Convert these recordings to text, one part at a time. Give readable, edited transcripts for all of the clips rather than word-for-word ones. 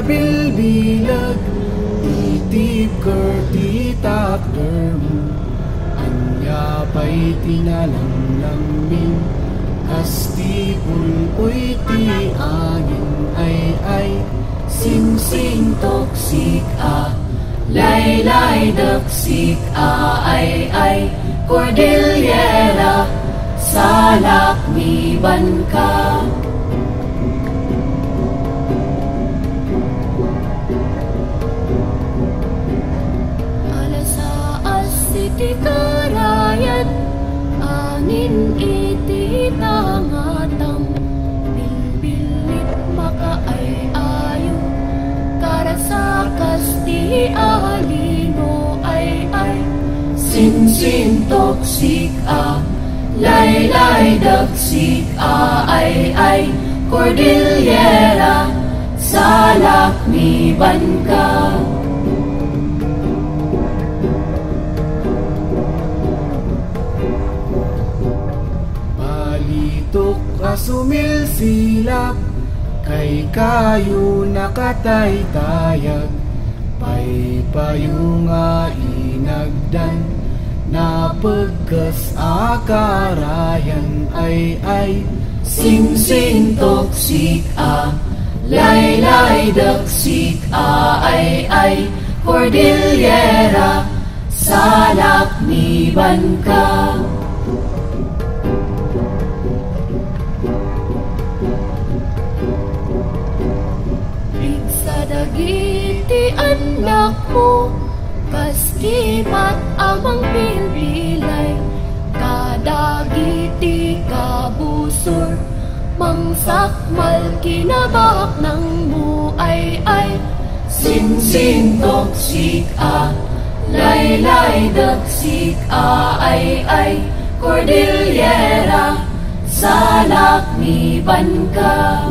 bilbilag iti kertitakder mo anya pa'y tinalamlamin kasti pulpoy ti angin ay sing toksik laylay daksik ay Cordillera salak ni Banka. Alasaas iti karayan angin iti tangatang bilbilit makaay-ayo karasakas ti alino ay sin toksik laylay dagsik ay Cordillera salak ni Banka. Palitok sumilsilap kay kayo nakataytayag paypayo nga inagdan na pagkas akarayan ay sing toksik laylay daksik ay Cordillera salak ni Banka. Bigsa dagiti anak mo kaskimat amang bilbilay kadagiti kabusor mangsakmal kinabak ng mo ay sin toksik laylay daksik ay Cordillera salak ni Banka.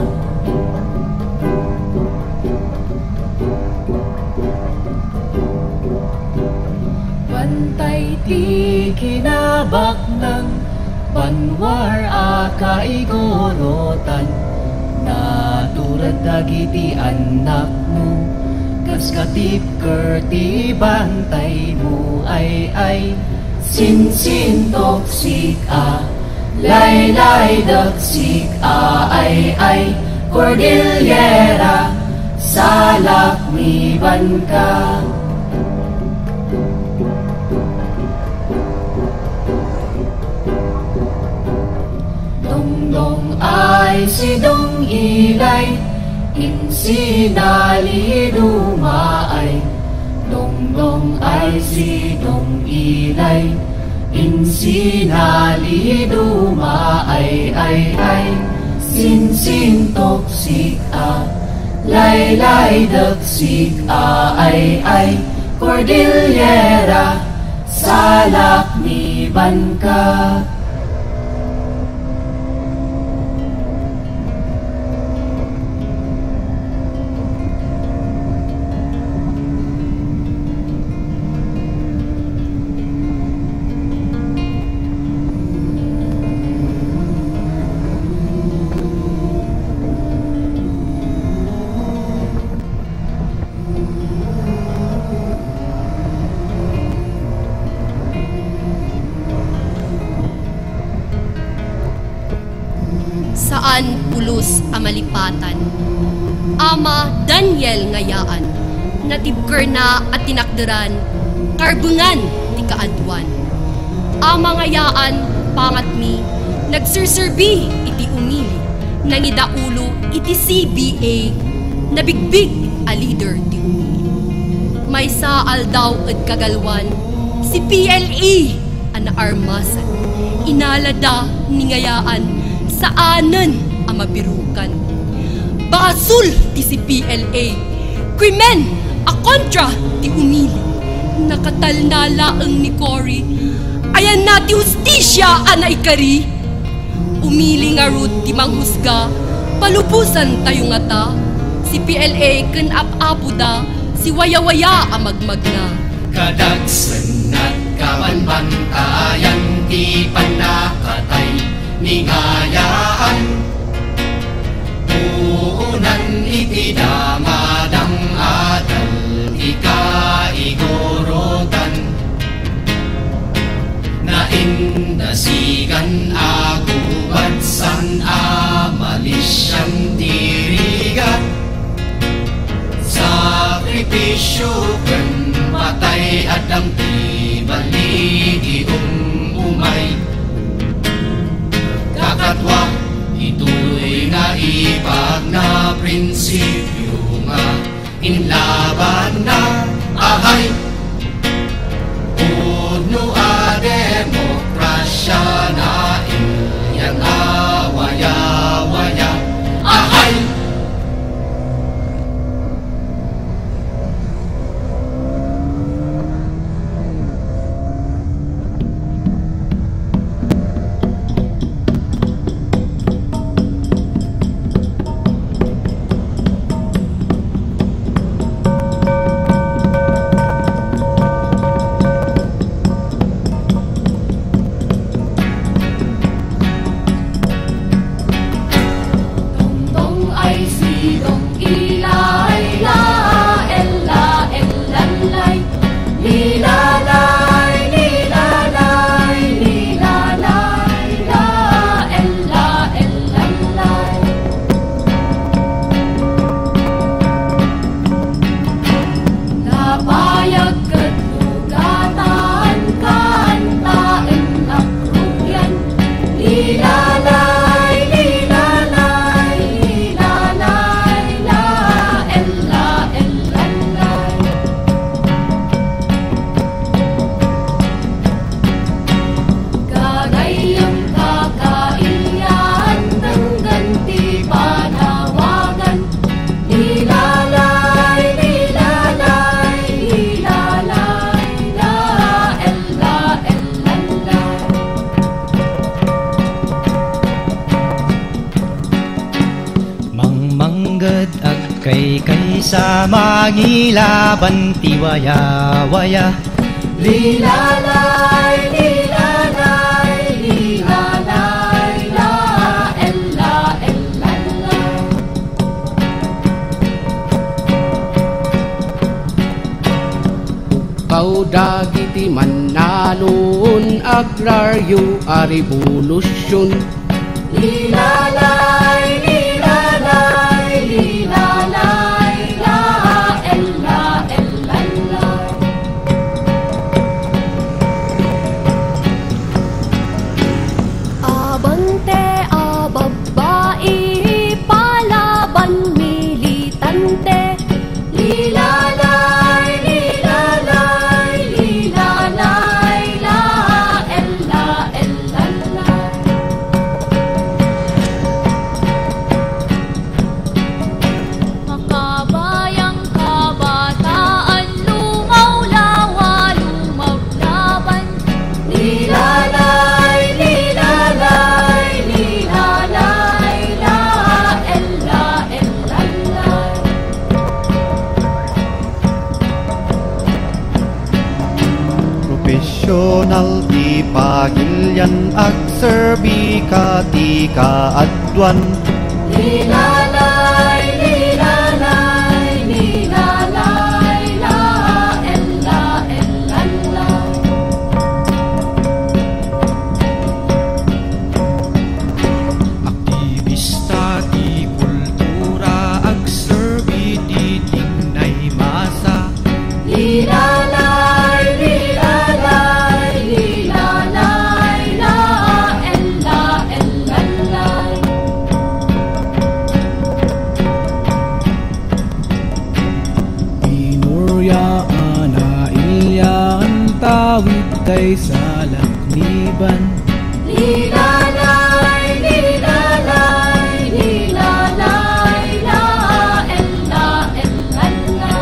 Bantay ti kinabak ng banwar akaigorotan naturad dagiti anak mo kas katip kerti bantay mo ay sin toksik laylay daksik ay Cordillera salak ni Banka. Dong ay si dong ilay insinali dumaay dong ay si dong ilay insinali dumaay ay sin toksik laylay daksik ay Cordillera salak ni Banka. Saan pulos amalipatan Ama Daniel ngayaan natibker na at tinakderan karbungan ti kaadwan. Ama ngayaan pangat mi nagsursurbi iti umili nangidaulo iti CBA nabigbig a leader ti umili. May saal daw at kagalwan si PLE ana armasan inalada ni ngayaan saanan ang mabirukan. Basul ti si PLA, krimen a kontra ti umili. Nakatalnala ang ni Cory, ayan na ti hustisya ana ikari. Umili nga root ti manghusga, palupusan tayo nga ta. Si PLA ken apapo da, si waya-waya ang magmagna. Kadagsan at kamanbantayan ti panakatay ningayaan uunan iti damadam syuken patay at ang tibaligi umay kakatwa ituloy nga ipag na prinsipyo nga inlaban na ahay udno a demokrasya na ilyang awaya-waya ahay. Kay sa mangilaban ti waya-waya lilalay, lilalay, lilalay, la, ella, ella. Kaudagi ti manalon agraryo a revolusyon lilalay, lilalay, lilalay, la, ella, ella. Abante a babae, palaban militante. Lilalay, lilalay, lilalay, la, ella, ella. Makabayang kabataan, lumaw lawa, lumaglaban. Lilalay, lilalay, lilalay, la, ella, ella. profesional ti pagilyan ag serbi ka ti kaadwan Lilalay, lilalay, lilalay, la, ella, ella. aktivista ti kultura ag serbi ti tingnay masa Lilalay, lilalay, lilalay, la, ella, ella. Inuryaan na iyan tawid kay sa lakniban Lilalay, lilalay, lilalay, la, ella, ella.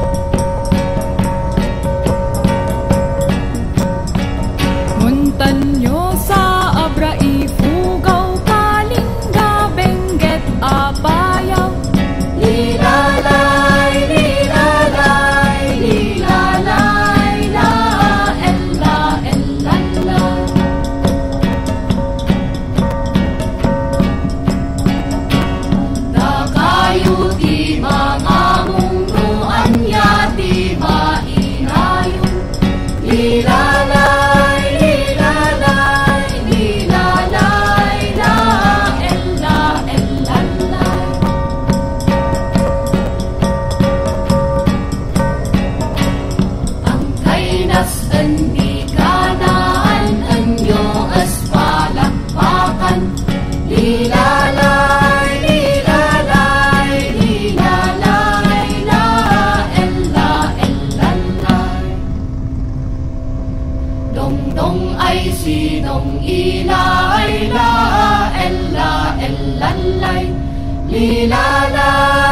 Muntan nyo sa abra ifugaw kalingga benggit abayaw Lilalay, lilalay, lilalay, la, ella, ella. Nakayo di mga mungruan ya di mainayon Lilalay, lilalay, lilalay, la, ella, ella. Dong dong ay si dong ila ella ella lay li la la